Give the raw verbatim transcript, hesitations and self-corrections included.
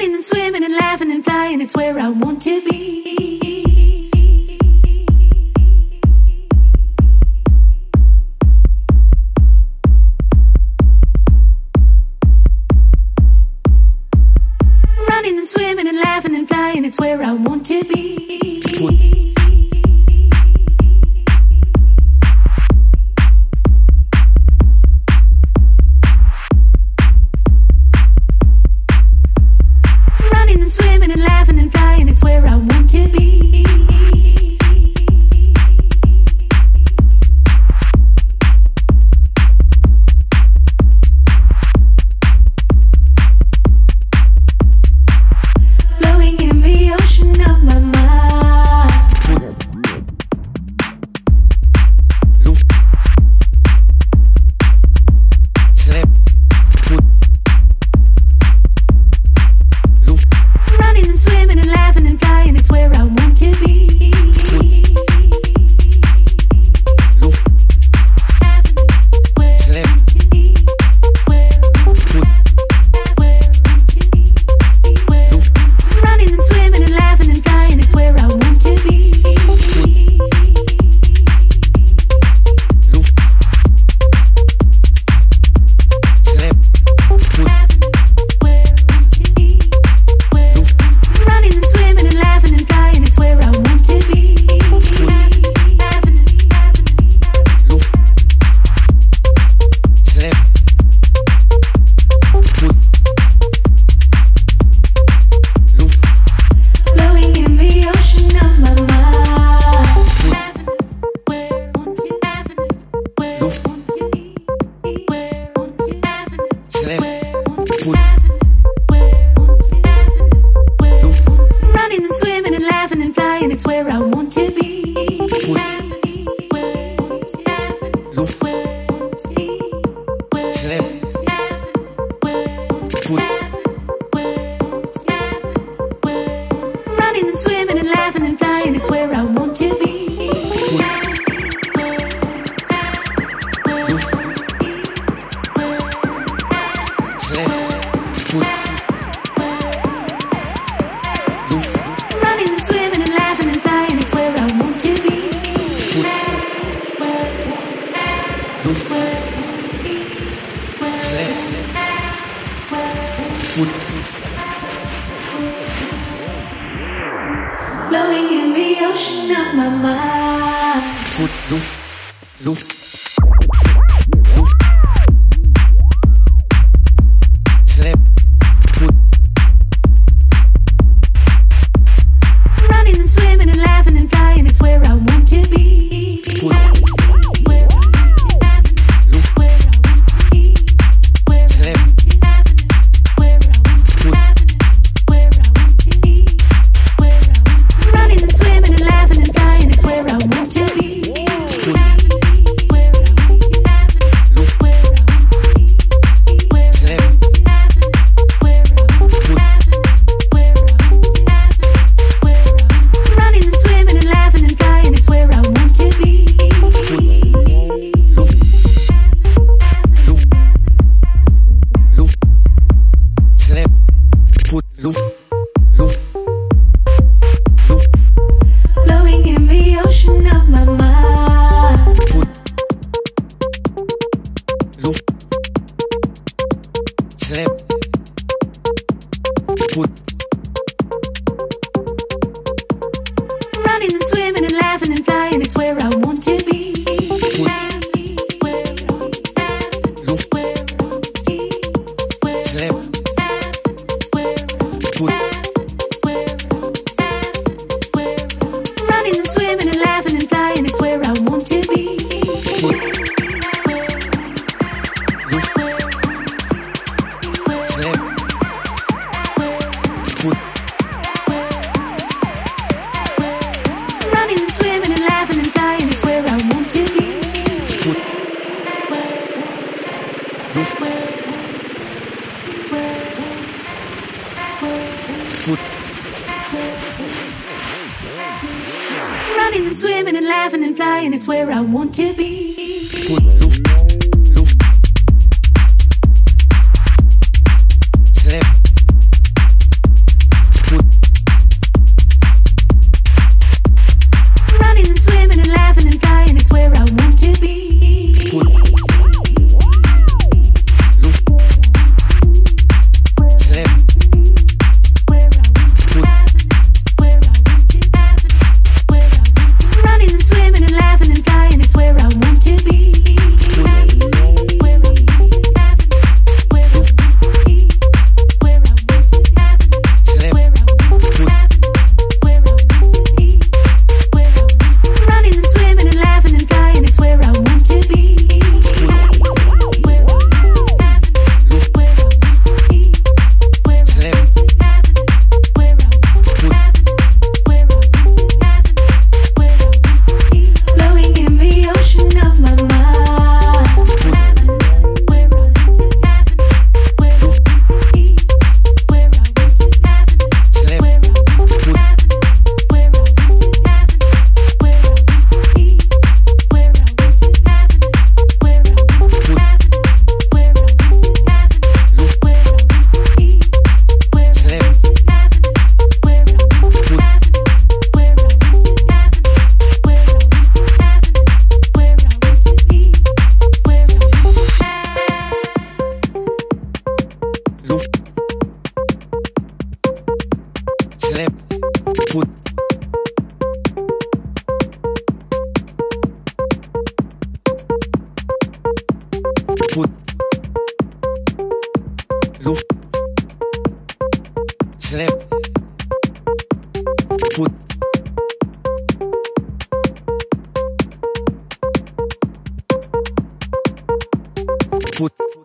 Running and swimming and laughing and flying, it's where I want to be. Running and swimming and laughing and flying, it's where I want to be. Swimming and laughing and flying, it's where I want to be. Flowing in the ocean of my mind. Running and swimming and laughing and flying, it's where I want to be. Running and swimming and laughing and flying, it's where I want to be. Running and swimming and laughing and flying, it's where I want to be. Running and swimming and laughing and flying, it's where I want to be. Running and swimming and laughing and flying, it's where I want to be. Flowing in the ocean of my mind. Running and swimming and laughing and flying, it's where I want to be. Running and swimming and laughing and flying, it's where I want to be. Running and swimming and laughing and flying, it's where I want to be. Flowing in the ocean of my mind. Running and swimming and laughing and flying, it's where I want to be. Running and swimming and laughing and flying, it's where I want to be. Running and swimming and laughing and flying, it's where I want to be. Running and swimming and laughing and flying, it's where I want to be. put